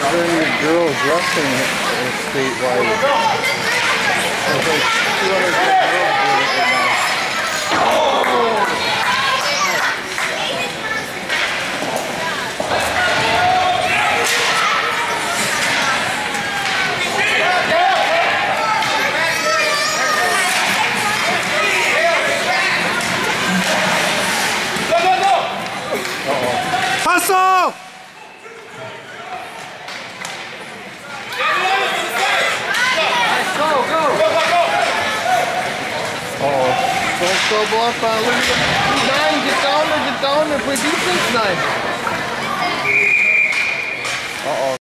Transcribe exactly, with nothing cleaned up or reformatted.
hundred girls wrestling uh, statewide. There's like two hundred girls doing it right now. Hustle! Go, go! Uh-oh. Don't double up on look at the nine, get down there, get down there, play defense nine. Uh-oh.